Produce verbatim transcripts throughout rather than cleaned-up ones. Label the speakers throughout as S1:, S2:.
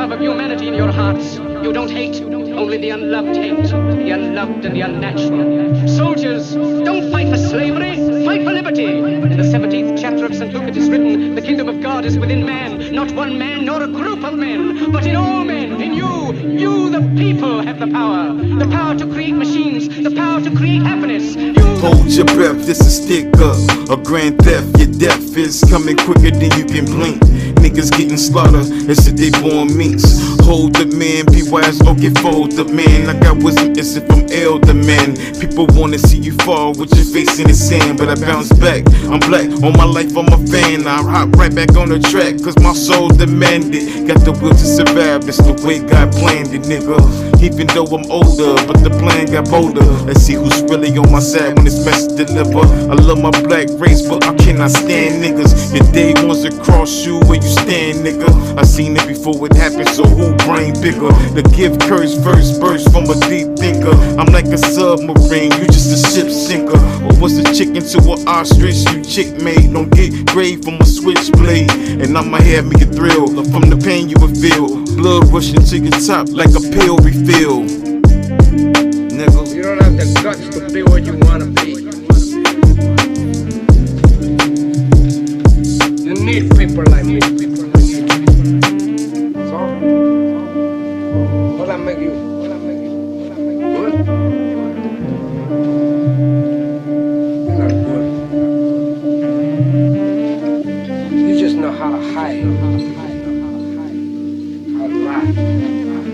S1: love of humanity in your hearts. You don't hate, only the unloved hate, the unloved and the unnatural. Soldiers, don't fight for slavery, fight for liberty. In the seventeenth chapter of Saint Luke it is written, the kingdom of God is within man, not one man nor a group of men, but in all men, in you. You, the people, have the power. The power to create machines, the power to create happiness. You
S2: Hold your breath, this is stick up. A grand theft, your death is coming quicker than you can blink. Niggas getting slaughtered, it's if they born minks. Hold the man, be wise or get folded, man. I got wisdom, it's it from elder men. People wanna see you fall with your face in the sand, but I bounce back. I'm black, all my life I'm a fan. I hop right back on the track, cause my soul demanded. Got the will to survive, that's the way God planned it, nigga. Even though I'm older, but the plan got bolder. Let's see who's really on my side when this message deliver. I love my black race, but I cannot stand niggas. Your day wants to cross you where you stand, nigga. I seen it before it happened, so who brain bigger? The gift curse first burst from a deep thinker. I'm like a submarine, you just a ship sinker. Or was a chicken to an ostrich, you chick made. Don't get grave from a switchblade. And I'ma have me a thrill from the pain you would feel. Blood rushing to your top like a pill refill. Nigga,
S1: You don't have the guts to be what you wanna be. You need people like me. So, what I make you? What I make you? What I make you? Good? You're not good. You just know how to hide. How to lie.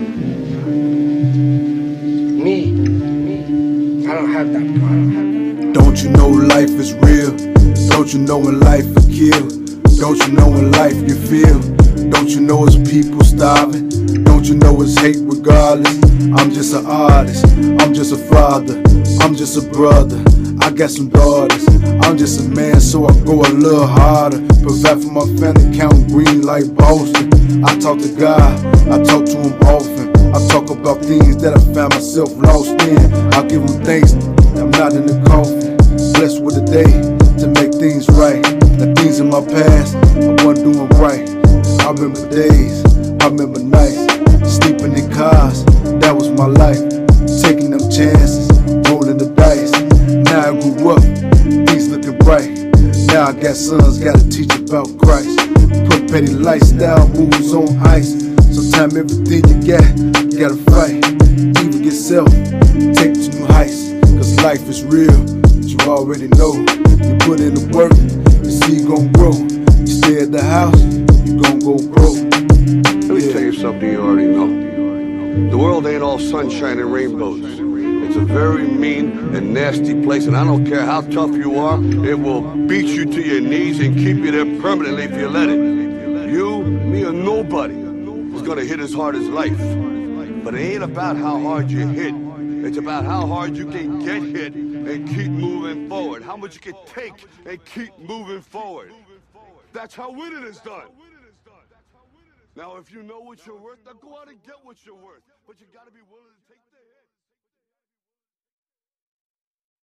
S1: Me, me, I don't have that problem.
S3: Don't you know life is real? Don't you know when life is killed? Don't you know when life you feel? Don't you know it's people starving? Don't you know it's hate regardless? I'm just an artist, I'm just a father, I'm just a brother, I got some daughters. I'm just a man, so I go a little harder. Provide for my family, count green like Boston. I talk to God, I talk to him often. I talk about things that I found myself lost in. I give him thanks, I'm not in the coffin. Blessed with a day to make things right. The things in my past, I wasn't doing right. I remember days, I remember nights, sleeping in cars, that was my life. Taking them chances, rolling the dice. Now I grew up, things looking bright. Now I got sons, gotta teach about Christ. Put petty lifestyle moves on ice. Sometimes everything you got, you gotta fight. Even yourself, take to new heights. Cause life is real, but you already know. You put in the work, you see you gon' grow. You stay at the house, you gon' go broke.
S4: Let me tell you something you already know. The world ain't all sunshine and rainbows. It's a very mean and nasty place, and I don't care how tough you are, it will beat you to your knees and keep you there permanently if you let it. You, me, or nobody is gonna hit as hard as life. But it ain't about how hard you hit. It's about how hard you can get hit and keep moving forward. How much you can take and keep moving forward. That's how winning is done. Now, if you know what you're worth, now go out and get what you're worth. But you gotta be willing to take